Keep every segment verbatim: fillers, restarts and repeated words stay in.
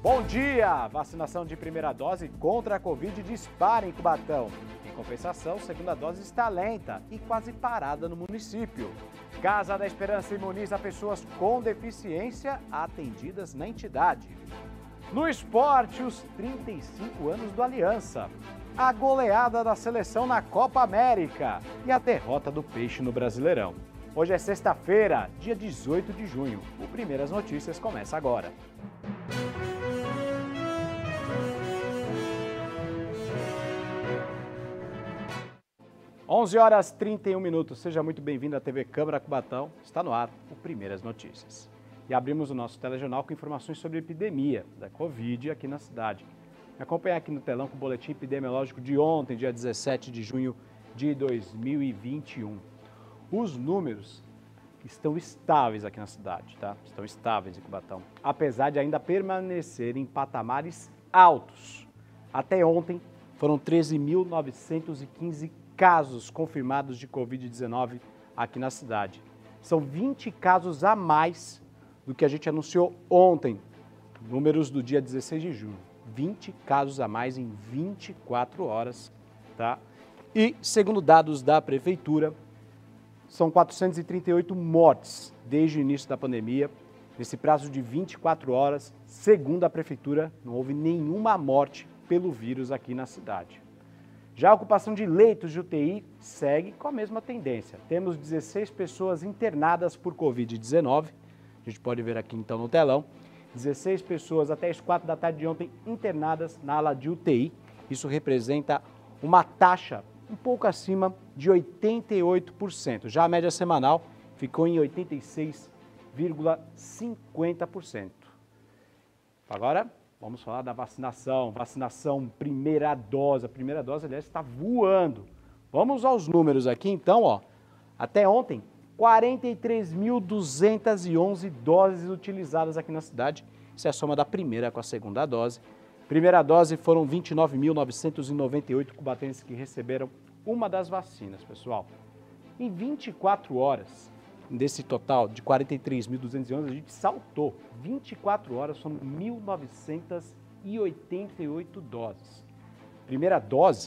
Bom dia! Vacinação de primeira dose contra a Covid dispara em Cubatão. Em compensação, segunda dose está lenta e quase parada no município. Casa da Esperança imuniza pessoas com deficiência atendidas na entidade. No esporte, os trinta e cinco anos do Aliança. A goleada da seleção na Copa América e a derrota do Peixe no Brasileirão. Hoje é sexta-feira, dia dezoito de junho. O Primeiras Notícias começa agora. onze horas e trinta e um minutos. Seja muito bem-vindo à T V Câmara Cubatão. Está no ar o Primeiras Notícias. E abrimos o nosso telejornal com informações sobre a epidemia da Covid aqui na cidade. Me acompanhar aqui no telão com o boletim epidemiológico de ontem, dia dezessete de junho de dois mil e vinte e um. Os números estão estáveis aqui na cidade, tá? Estão estáveis em Cubatão, apesar de ainda permanecerem em patamares altos. Até ontem foram treze mil novecentos e quinze casos confirmados de Covid dezenove aqui na cidade. São vinte casos a mais do que a gente anunciou ontem, números do dia dezesseis de junho. vinte casos a mais em vinte e quatro horas, tá? E, segundo dados da Prefeitura, são quatrocentas e trinta e oito mortes desde o início da pandemia. Nesse prazo de vinte e quatro horas, segundo a Prefeitura, não houve nenhuma morte pelo vírus aqui na cidade. Já a ocupação de leitos de U T I segue com a mesma tendência. Temos dezesseis pessoas internadas por Covid dezenove. A gente pode ver aqui então no telão. dezesseis pessoas até as quatro da tarde de ontem internadas na ala de U T I. Isso representa uma taxa um pouco acima de oitenta e oito por cento. Já a média semanal ficou em oitenta e seis vírgula cinquenta por cento. Agora, vamos falar da vacinação. Vacinação, primeira dose. A primeira dose, aliás, está voando. Vamos aos números aqui, então, ó. Até ontem, quarenta e três mil duzentas e onze doses utilizadas aqui na cidade. Isso é a soma da primeira com a segunda dose. Primeira dose foram vinte e nove mil novecentos e noventa e oito cubatenses que receberam uma das vacinas, pessoal. Em vinte e quatro horas, desse total de quarenta e três mil duzentos e onze, a gente saltou. vinte e quatro horas foram mil novecentos e oitenta e oito doses. Primeira dose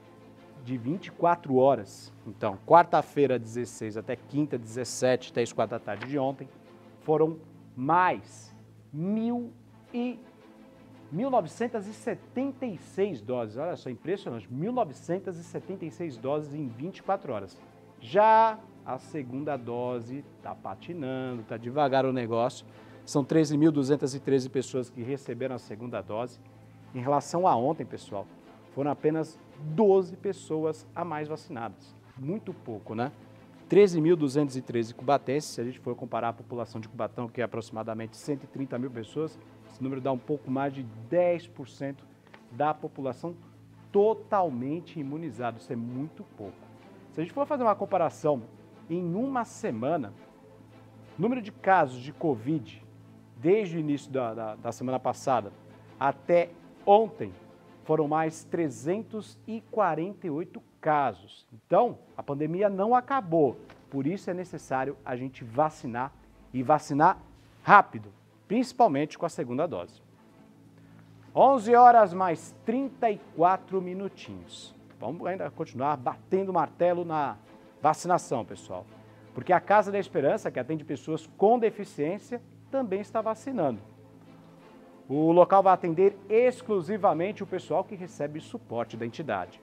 de vinte e quatro horas. Então, quarta-feira, dezesseis, até quinta, dezessete, até as quatro da tarde de ontem, foram mais mil e mil novecentos e setenta e seis doses. Olha só, impressionante. mil novecentos e setenta e seis doses em vinte e quatro horas. Já a segunda dose está patinando, está devagar o negócio. São treze mil duzentas e treze pessoas que receberam a segunda dose. Em relação a ontem, pessoal, foram apenas doze pessoas a mais vacinadas. Muito pouco, né? treze mil duzentos e treze cubatenses, se a gente for comparar a população de Cubatão, que é aproximadamente cento e trinta mil pessoas, esse número dá um pouco mais de dez por cento da população totalmente imunizada. Isso é muito pouco. Se a gente for fazer uma comparação em uma semana, o número de casos de Covid, desde o início da, da, da semana passada até ontem, foram mais trezentos e quarenta e oito casos. Então, a pandemia não acabou. Por isso é necessário a gente vacinar e vacinar rápido, principalmente com a segunda dose. onze horas mais trinta e quatro minutinhos. Vamos ainda continuar batendo martelo na vacinação, pessoal. Porque a Casa da Esperança, que atende pessoas com deficiência, também está vacinando. O local vai atender exclusivamente o pessoal que recebe suporte da entidade.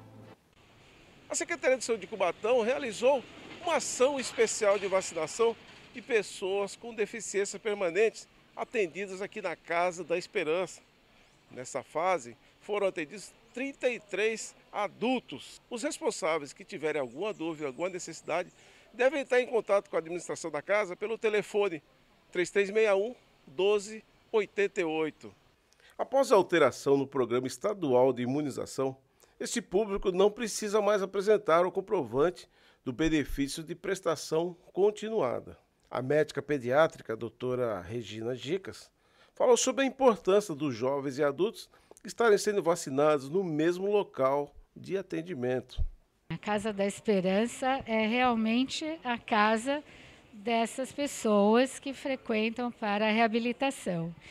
A Secretaria de Saúde de Cubatão realizou uma ação especial de vacinação de pessoas com deficiência permanentes atendidas aqui na Casa da Esperança. Nessa fase, foram atendidos trinta e três adultos. Os responsáveis que tiverem alguma dúvida, alguma necessidade, devem estar em contato com a administração da casa pelo telefone três três seis um, doze oitenta e oito. Após a alteração no Programa Estadual de Imunização, este público não precisa mais apresentar o comprovante do benefício de prestação continuada. A médica pediátrica, a doutora Regina Gicas, falou sobre a importância dos jovens e adultos estarem sendo vacinados no mesmo local de atendimento. A Casa da Esperança é realmente a casa dessas pessoas que frequentam para a reabilitação.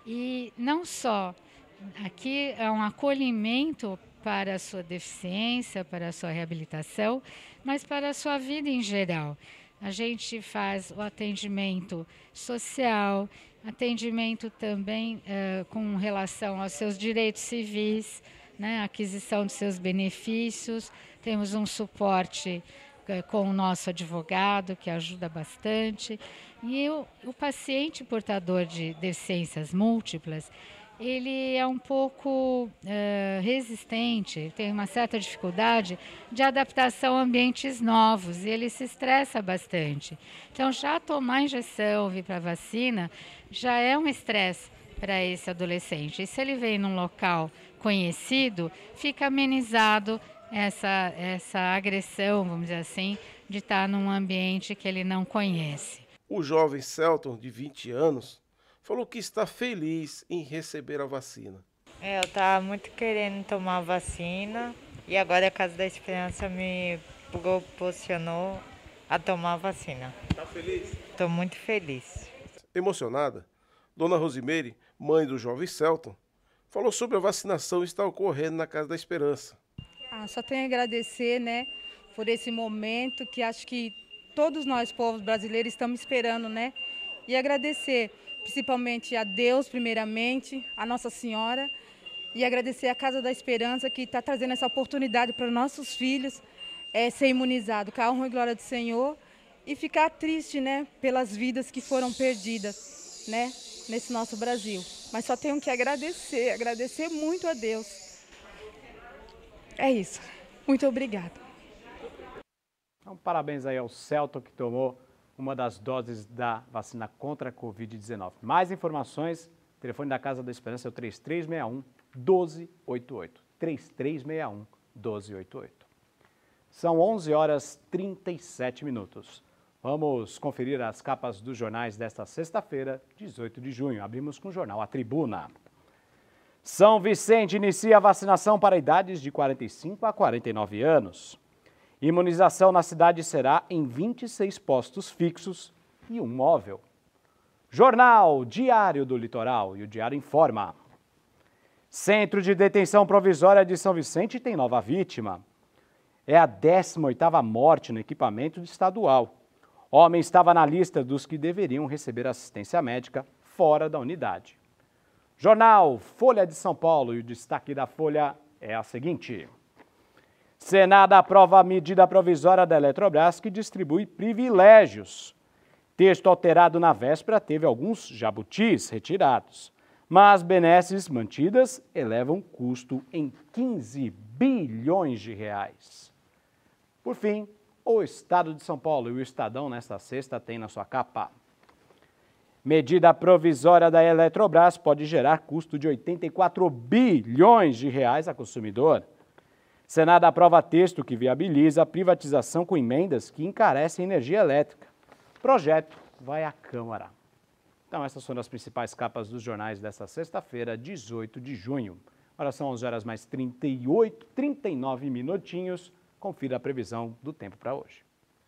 E não só, aqui é um acolhimento para a sua deficiência, para a sua reabilitação, mas para a sua vida em geral. A gente faz o atendimento social, atendimento também uh, com relação aos seus direitos civis, né, aquisição de seus benefícios. Temos um suporte uh, com o nosso advogado, que ajuda bastante. E o, o paciente portador de deficiências múltiplas, ele é um pouco uh, resistente, tem uma certa dificuldade de adaptação a ambientes novos e ele se estressa bastante. Então, já tomar injeção, vir para a vacina, já é um estresse para esse adolescente. E se ele vem num local conhecido, fica amenizado essa, essa agressão, vamos dizer assim, de estar num ambiente que ele não conhece. O jovem Celton, de vinte anos, falou que está feliz em receber a vacina. É, eu estava muito querendo tomar a vacina e agora a Casa da Esperança me proporcionou a tomar a vacina. Está feliz? Estou muito feliz. Emocionada, Dona Rosimeire, mãe do jovem Celton, falou sobre a vacinação que está ocorrendo na Casa da Esperança. Ah, só tenho a agradecer, né, por esse momento que acho que todos nós, povos brasileiros, estamos esperando, né? E agradecer principalmente a Deus, primeiramente, a Nossa Senhora, e agradecer a Casa da Esperança, que está trazendo essa oportunidade para nossos filhos é, ser imunizados, com a honra e glória do Senhor, e ficar triste, né, pelas vidas que foram perdidas, né, nesse nosso Brasil. Mas só tenho que agradecer, agradecer muito a Deus. É isso. Muito obrigada. Então, parabéns aí ao Celton, que tomou uma das doses da vacina contra a covid dezenove. Mais informações, o telefone da Casa da Esperança é o três três seis um, um dois oito oito. três três seis um, um dois oito oito. São onze horas e trinta e sete minutos. Vamos conferir as capas dos jornais desta sexta-feira, dezoito de junho. Abrimos com o jornal A Tribuna. São Vicente inicia a vacinação para idades de quarenta e cinco a quarenta e nove anos. Imunização na cidade será em vinte e seis postos fixos e um móvel. Jornal Diário do Litoral, e o Diário informa. Centro de Detenção Provisória de São Vicente tem nova vítima. É a décima oitava morte no equipamento estadual. Homem estava na lista dos que deveriam receber assistência médica fora da unidade. Jornal Folha de São Paulo, e o destaque da Folha é a seguinte. Senado aprova a medida provisória da Eletrobras que distribui privilégios. Texto alterado na véspera teve alguns jabutis retirados, mas benesses mantidas elevam custo em quinze bilhões de reais. Por fim, o Estado de São Paulo e o Estadão nesta sexta tem na sua capa. Medida provisória da Eletrobras pode gerar custo de oitenta e quatro bilhões de reais a consumidor. Senado aprova texto que viabiliza a privatização com emendas que encarecem energia elétrica. Projeto vai à Câmara. Então, essas foram as principais capas dos jornais desta sexta-feira, dezoito de junho. Agora são onze horas mais trinta e oito, trinta e nove minutinhos. Confira a previsão do tempo para hoje.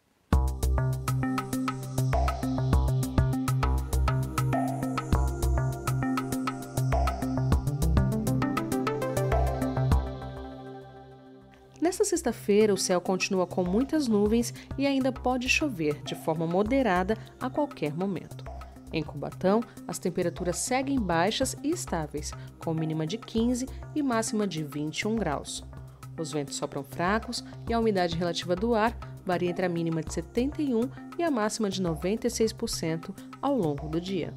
Nesta sexta-feira, o céu continua com muitas nuvens e ainda pode chover de forma moderada a qualquer momento. Em Cubatão, as temperaturas seguem baixas e estáveis, com mínima de quinze e máxima de vinte e um graus. Os ventos sopram fracos e a umidade relativa do ar varia entre a mínima de setenta e um por cento e a máxima de noventa e seis por cento ao longo do dia.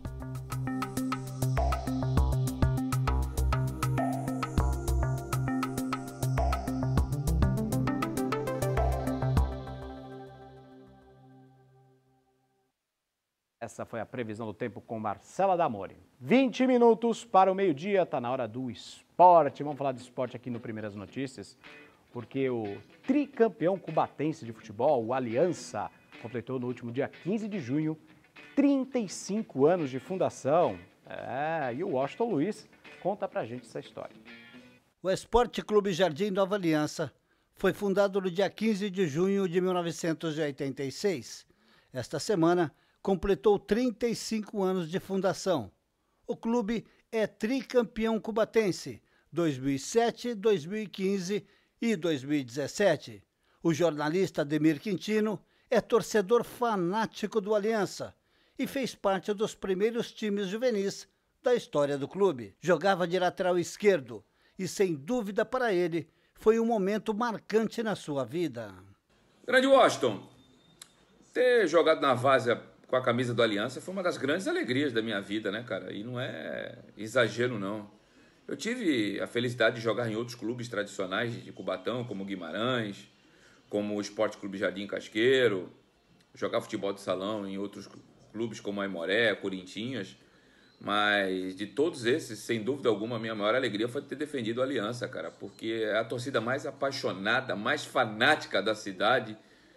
Essa foi a previsão do tempo com Marcela Damore. vinte minutos para o meio-dia, está na hora do esporte. Vamos falar de esporte aqui no Primeiras Notícias, porque o tricampeão cubatense de futebol, o Aliança, completou no último dia quinze de junho trinta e cinco anos de fundação. É, e o Washington Luiz conta pra gente essa história. O Esporte Clube Jardim Nova Aliança foi fundado no dia quinze de junho de mil novecentos e oitenta e seis. Esta semana completou trinta e cinco anos de fundação. O clube é tricampeão cubatense dois mil e sete, dois mil e quinze e dois mil e dezessete. O jornalista Ademir Quintino é torcedor fanático do Aliança e fez parte dos primeiros times juvenis da história do clube. Jogava de lateral esquerdo e, sem dúvida para ele, foi um momento marcante na sua vida. Grande Washington, ter jogado na Várzea com a camisa do Aliança foi uma das grandes alegrias da minha vida, né, cara? E não é exagero, não. Eu tive a felicidade de jogar em outros clubes tradicionais de Cubatão, como Guimarães, como o Esporte Clube Jardim Casqueiro, jogar futebol de salão em outros clubes como Aimoré, Corintinhas, mas de todos esses, sem dúvida alguma, a minha maior alegria foi ter defendido a Aliança, cara, porque é a torcida mais apaixonada, mais fanática da cidade.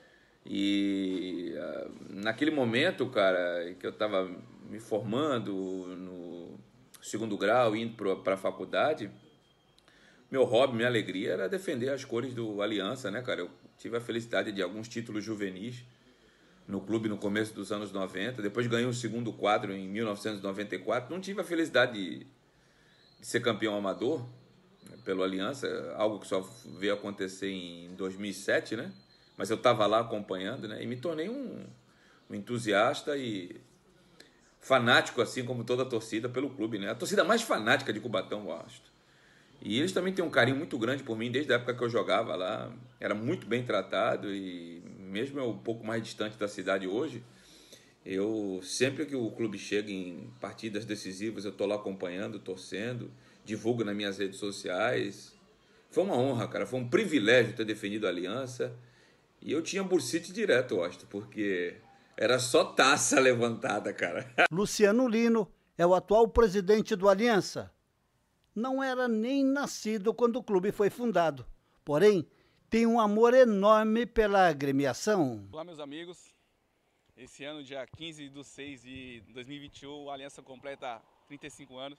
E uh, naquele momento, cara, que eu estava me formando no segundo grau, indo para a faculdade, meu hobby, minha alegria era defender as cores do Aliança, né, cara? Eu tive a felicidade de alguns títulos juvenis no clube no começo dos anos noventa, depois ganhei o segundo quadro em mil novecentos e noventa e quatro, não tive a felicidade de, de ser campeão amador, né, pelo Aliança, algo que só veio acontecer em dois mil e sete, né? Mas eu estava lá acompanhando, né? E me tornei um, um entusiasta e fanático, assim como toda a torcida, pelo clube, né? A torcida mais fanática de Cubatão, eu acho. E eles também têm um carinho muito grande por mim, desde a época que eu jogava lá. Era muito bem tratado e mesmo eu um pouco mais distante da cidade hoje, eu sempre que o clube chega em partidas decisivas, eu estou lá acompanhando, torcendo, divulgo nas minhas redes sociais. Foi uma honra, cara. Foi um privilégio ter defendido a Aliança. E eu tinha bursite direto, eu acho, porque era só taça levantada, cara. Luciano Lino é o atual presidente do Aliança. Não era nem nascido quando o clube foi fundado, porém tem um amor enorme pela agremiação. Olá, meus amigos. Esse ano, dia quinze de seis de dois mil e vinte e um, a Aliança completa trinta e cinco anos.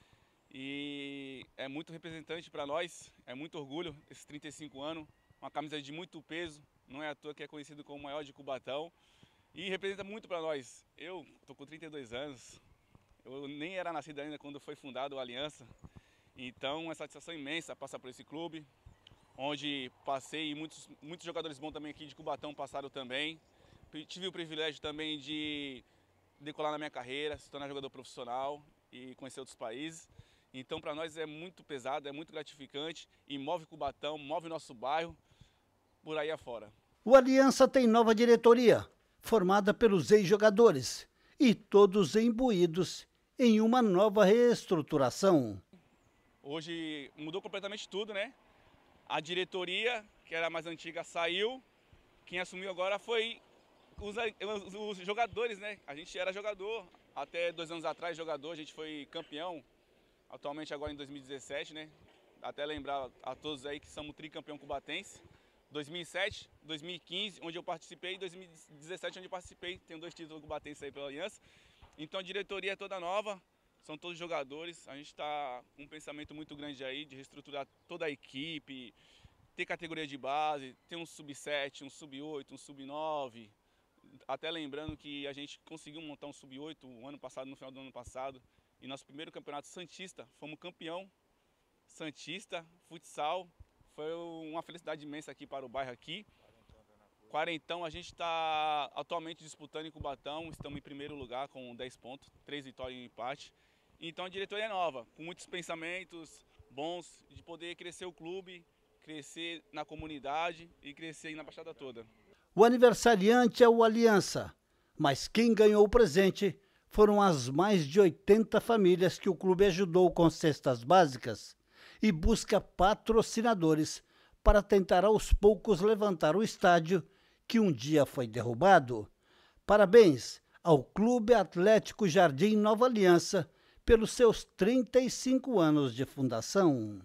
E é muito representante para nós, é muito orgulho esses trinta e cinco anos. Uma camisa de muito peso, não é à toa que é conhecido como o maior de Cubatão. E representa muito para nós. Eu tô com trinta e dois anos, eu nem era nascido ainda quando foi fundado a Aliança. Então, é uma satisfação imensa passar por esse clube, onde passei e muitos, muitos jogadores bons também aqui de Cubatão passaram também. Tive o privilégio também de decolar na minha carreira, se tornar jogador profissional e conhecer outros países. Então, para nós é muito pesado, é muito gratificante e move Cubatão, move nosso bairro por aí afora. O Aliança tem nova diretoria, formada pelos ex-jogadores e todos imbuídos em uma nova reestruturação. Hoje mudou completamente tudo, né? A diretoria, que era mais antiga, saiu. Quem assumiu agora foi os, os, os jogadores, né? A gente era jogador, até dois anos atrás jogador, a gente foi campeão. Atualmente agora em dois mil e dezessete, né? Até lembrar a todos aí que somos tricampeão cubatense. dois mil e sete, dois mil e quinze, onde eu participei, e dois mil e dezessete, onde eu participei. Tenho dois títulos cubatenses aí pela Aliança. Então a diretoria é toda nova, são todos jogadores. A gente está com um pensamento muito grande aí de reestruturar toda a equipe, ter categoria de base, ter um sub sete, um sub oito, um sub nove. Até lembrando que a gente conseguiu montar um sub oito o ano passado, no final do ano passado. E nosso primeiro campeonato Santista, fomos campeão Santista, futsal. Foi uma felicidade imensa aqui para o bairro aqui. Quarentão, a gente está atualmente disputando em Cubatão, estamos em primeiro lugar com dez pontos, três vitórias e um empate. Então a diretoria é nova, com muitos pensamentos bons de poder crescer o clube, crescer na comunidade e crescer na Baixada toda. O aniversariante é o Aliança, mas quem ganhou o presente foram as mais de oitenta famílias que o clube ajudou com cestas básicas e busca patrocinadores para tentar aos poucos levantar o estádio que um dia foi derrubado. Parabéns ao Clube Atlético Jardim Nova Aliança pelos seus trinta e cinco anos de fundação.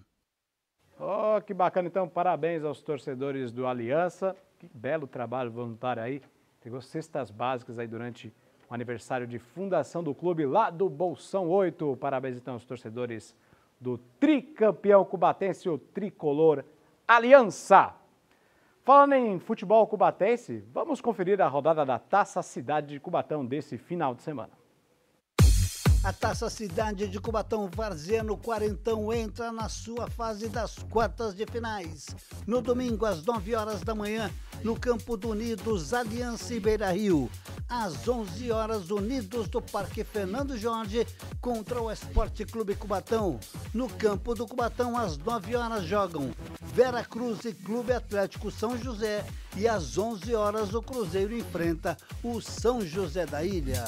Oh, que bacana, então, parabéns aos torcedores do Aliança. Que belo trabalho voluntário aí. Pegou cestas básicas aí durante o aniversário de fundação do clube lá do Bolsão oito. Parabéns, então, aos torcedores do tricampeão cubatense, o tricolor Aliança. Falando em futebol cubatense, vamos conferir a rodada da Taça Cidade de Cubatão desse final de semana. A Taça Cidade de Cubatão Varziano Quarentão entra na sua fase das quartas de finais. No domingo, às nove horas da manhã, no Campo do Unidos, Aliança e Beira Rio. Às onze horas, Unidos do Parque Fernando Jorge contra o Esporte Clube Cubatão. No Campo do Cubatão, às nove horas, jogam Vera Cruz e Clube Atlético São José. E às onze horas, o Cruzeiro enfrenta o São José da Ilha.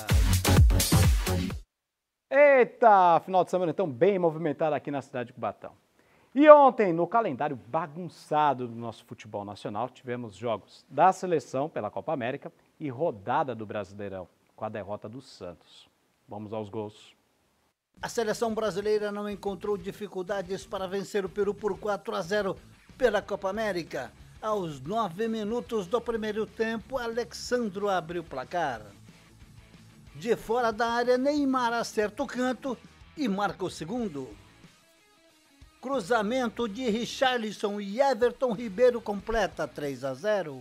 Eita, final de semana então bem movimentado aqui na cidade de Cubatão. E ontem, no calendário bagunçado do nosso futebol nacional, tivemos jogos da seleção pela Copa América e rodada do Brasileirão, com a derrota do Santos. Vamos aos gols. A seleção brasileira não encontrou dificuldades para vencer o Peru por quatro a zero pela Copa América. Aos nove minutos do primeiro tempo, Alexandro abriu o placar. De fora da área, Neymar acerta o canto e marca o segundo. Cruzamento de Richarlison e Everton Ribeiro completa três a zero.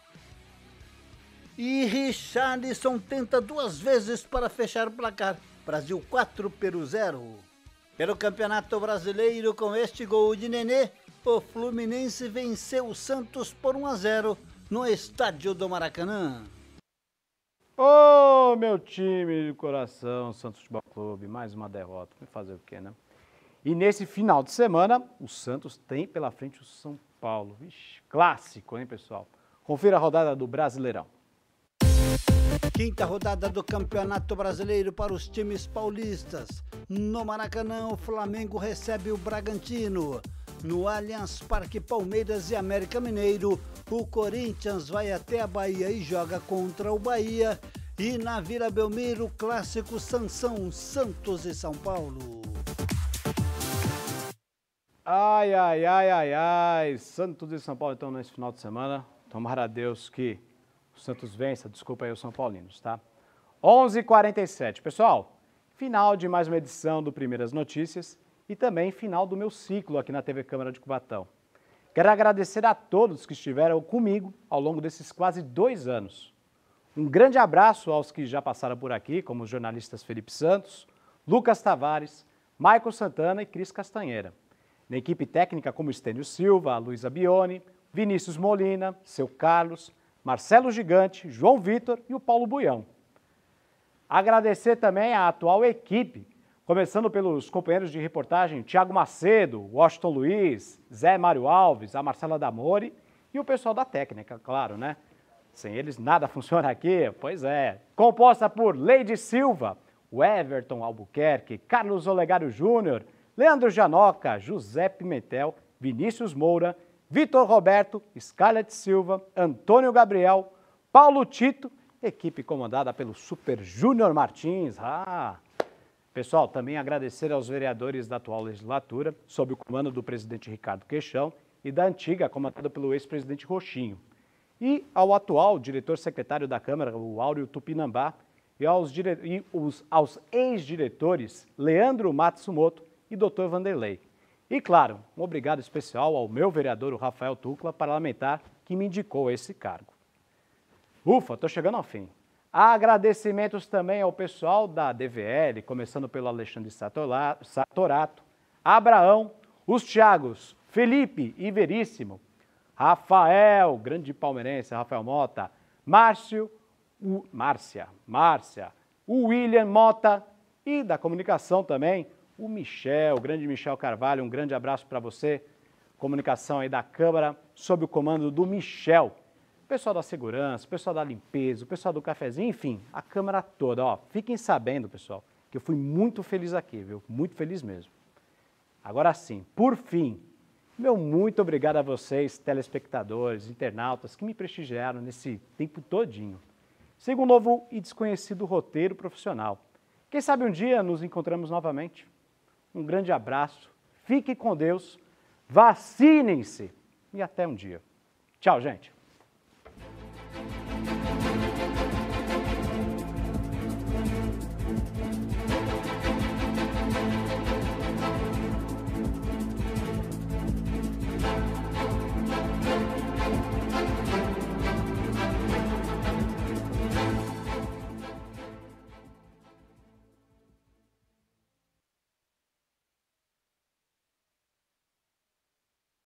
E Richarlison tenta duas vezes para fechar o placar. Brasil quatro, Peru zero. Pelo Campeonato Brasileiro, com este gol de Nenê, o Fluminense venceu o Santos por um a zero no estádio do Maracanã. Ô, oh, meu time de coração, Santos Futebol Clube, mais uma derrota. Vai fazer o quê, né? E nesse final de semana, o Santos tem pela frente o São Paulo. Vixe, clássico, hein, pessoal? Confira a rodada do Brasileirão. Quinta rodada do Campeonato Brasileiro para os times paulistas. No Maracanã, o Flamengo recebe o Bragantino. No Allianz Parque, Palmeiras e América Mineiro, o Corinthians vai até a Bahia e joga contra o Bahia. E na Vila Belmiro, o clássico Sansão, Santos e São Paulo. Ai, ai, ai, ai, ai, Santos e São Paulo então nesse final de semana. Tomara a Deus que o Santos vença, desculpa aí os São Paulinos, tá? onze e quarenta e sete, pessoal, final de mais uma edição do Primeiras Notícias. E também final do meu ciclo aqui na T V Câmara de Cubatão. Quero agradecer a todos que estiveram comigo ao longo desses quase dois anos. Um grande abraço aos que já passaram por aqui, como os jornalistas Felipe Santos, Lucas Tavares, Michael Santana e Cris Castanheira. Na equipe técnica como Estênio Silva, Luísa Bione, Vinícius Molina, Seu Carlos, Marcelo Gigante, João Vitor e o Paulo Buião. Agradecer também à atual equipe, começando pelos companheiros de reportagem Tiago Macedo, Washington Luiz, Zé Mário Alves, a Marcela Damori e o pessoal da técnica, claro, né? Sem eles nada funciona aqui, pois é. Composta por Leide Silva, o Everton Albuquerque, Carlos Olegário Júnior, Leandro Janoca, José Pimentel, Vinícius Moura, Vitor Roberto, Scarlett Silva, Antônio Gabriel, Paulo Tito, equipe comandada pelo Super Júnior Martins. Ah! Pessoal, também agradecer aos vereadores da atual legislatura, sob o comando do presidente Ricardo Queixão, e da antiga, comandada pelo ex-presidente Rochinho. E ao atual diretor-secretário da Câmara, o Áureo Tupinambá, e aos, dire... e os... aos ex-diretores Leandro Matsumoto e doutor Vanderlei. E, claro, um obrigado especial ao meu vereador, o Rafael Tucla, parlamentar, que me indicou esse cargo. Ufa, estou chegando ao fim. Agradecimentos também ao pessoal da D V L, começando pelo Alexandre Satorato, Abraão, os Thiagos, Felipe e Veríssimo, Rafael, grande palmeirense, Rafael Mota, Márcio, o, Márcia, Márcia, o William Mota e da comunicação também, o Michel, o grande Michel Carvalho, um grande abraço para você. Comunicação aí da Câmara, sob o comando do Michel. Pessoal da segurança, pessoal da limpeza, o pessoal do cafezinho, enfim, a Câmara toda. Ó, fiquem sabendo, pessoal, que eu fui muito feliz aqui, viu? Muito feliz mesmo. Agora sim, por fim, meu muito obrigado a vocês, telespectadores, internautas, que me prestigiaram nesse tempo todinho. Siga um novo e desconhecido roteiro profissional. Quem sabe um dia nos encontramos novamente. Um grande abraço, fique com Deus, vacinem-se e até um dia. Tchau, gente.